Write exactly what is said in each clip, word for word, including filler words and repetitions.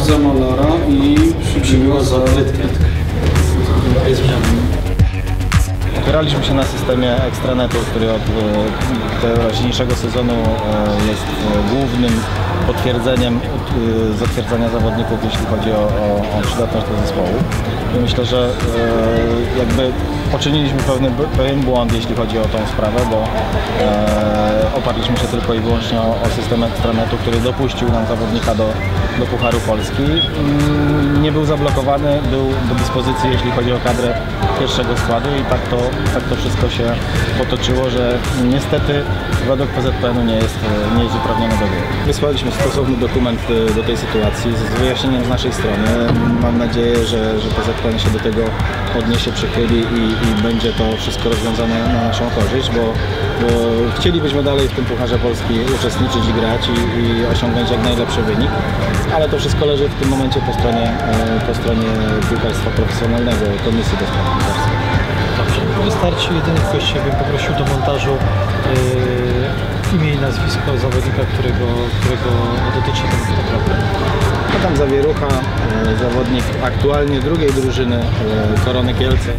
za Malara i przyjęła za Rytkę. Opieraliśmy się na systemie Extranetu, który od teraźniejszego sezonu jest głównym potwierdzeniem zatwierdzania zawodników, jeśli chodzi o, o, o przydatność do zespołu. I myślę, że jakby poczyniliśmy pewien, pewien błąd, jeśli chodzi o tą sprawę, bo e, oparliśmy się tylko i wyłącznie o, o system Extranetu, który dopuścił nam zawodnika do, do Pucharu Polski. Nie był zablokowany, był do dyspozycji, jeśli chodzi o kadrę pierwszego składu i tak to, tak to wszystko się potoczyło, że niestety według P Z P N u nie jest, nie jest uprawniony do gry. Wysłaliśmy stosowny dokument do tej sytuacji z wyjaśnieniem z naszej strony. Mam nadzieję, że, że P Z P N się do tego odniesie, przychyli i, i będzie to wszystko rozwiązane na naszą korzyść, bo, bo chcielibyśmy dalej w tym Pucharze Polski uczestniczyć i grać i, i osiągnąć jak najlepszy wynik, ale to wszystko leży w tym momencie po stronie, po stronie piłkarstwa profesjonalnego, Komisji do Spraw Piłkarskich. Dobrze, wystarczy jedynie kwestia, bym poprosił do montażu yy, imię i nazwisko zawodnika, którego, którego dotyczy ten problem. Adam Zawierucha, e, zawodnik aktualnie drugiej drużyny e, Korony Kielce.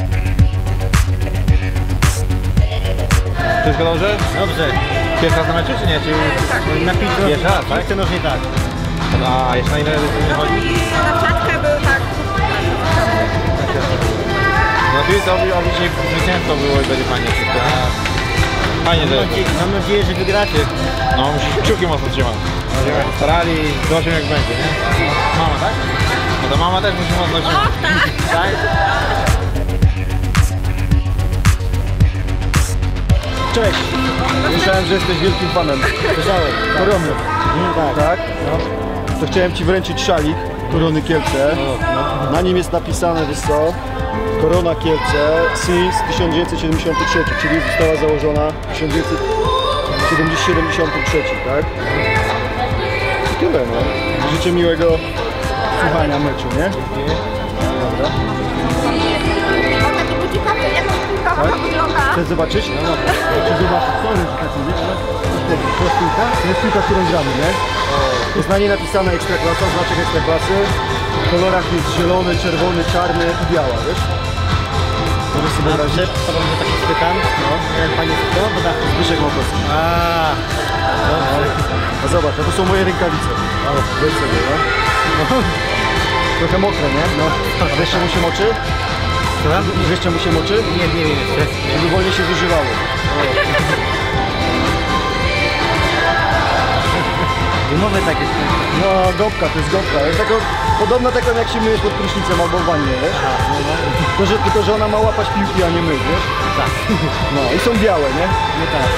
Wszystko dobrze? Dobrze. Pierwszy raz na meczu, czy nie? Czy Tak. na piłce? Pierwszy raz, tak? Ten już nie tak. A jeszcze na ile nie chodzi? Na czatkę był tak. Na piłce oby, oby dzisiaj zwycięstwo było i będzie fajnie wszystko. Fajnie, że... Mam nadzieję, że wygracie. No, kciuki mocno trzymam. Będziemy się starali i zobaczymy jak będzie, nie? Mama, tak? No to mama też musi mocno trzymać. O, tak. Tak? Cześć! Słyszałem, że jesteś wielkim fanem. Słyszałem. Korony. Tak. Tak? No. To chciałem Ci wręczyć szalik Korony Kielce. Na nim jest napisane, wiesz co? Korona Kielce since tysiąc dziewięćset siedemdziesiąty trzeci, czyli została założona w tysiąc dziewięćset siedemdziesiątym trzecim, tak? I tyle, no. Życzę miłego słuchania meczu, nie? Dobra. O, taki bucikowy, jak piłka Tak? wygląda. Chcesz zobaczyć? No, no. Chcesz zobaczyć, sorry, że tak mówię, ale to jest piłka? To jest piłka, którą gramy, nie? Jest na niej napisane Ekstraklasa, znaczek Ekstraklasy. W kolorach jest zielony, czerwony, czarny i biała, wiesz? Możesz sobie wyobrazić? To będzie taki spytam. No, jak pani kto? Bo tak. Zbyszek Małkowski. Aaa. No, a zobacz, a to są moje rękawice. O, weź sobie, no. No. Trochę mokre, nie? No. A wiesz czemu się moczy? Słucham? Wiesz czemu się moczy? Nie, nie wiem jeszcze. Żeby wolniej się zużywało. Wymowy takie. No, gąbka, to jest gąbka. Jest taka, podobna taką jak się myjesz pod prysznicem albo w wannie, wiesz? Tylko że, tylko, że ona ma łapać piłki, a nie my, wiesz? Tak. No i są białe, nie? Nie tak.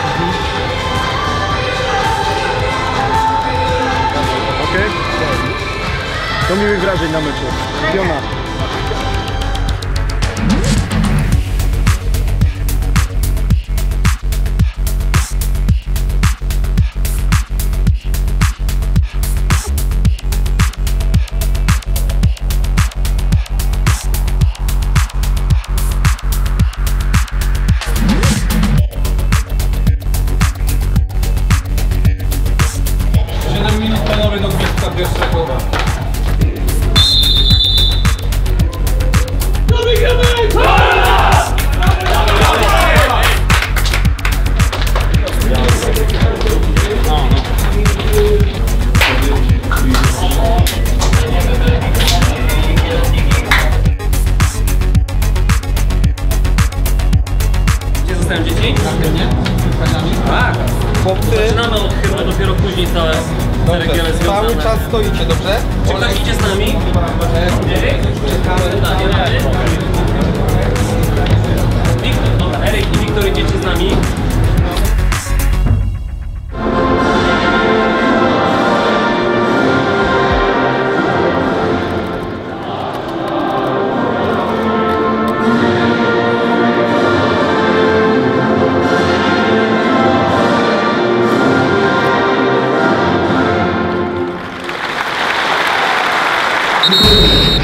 Okej? To miłych wrażeń na meczu. Piona. siedem minut panowie do gwizdka pierwszego. Gdzie zostałem dzieci? Tak. Chłopcy, Zaczynamy od chyba dopiero później całe ceregiele związane. cały czas stoicie, dobrze? Czy ktoś idzie z nami? Eryk? Czekamy. Tak, Wiktor, dobra, Eryk i Wiktor idziecie z nami. Dziękuję.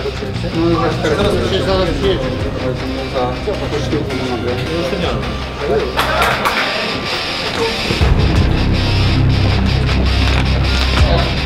tak oczywiście? No i zaraz się zaraz jedzie. Za pocztówkę mogę. Udostępnione.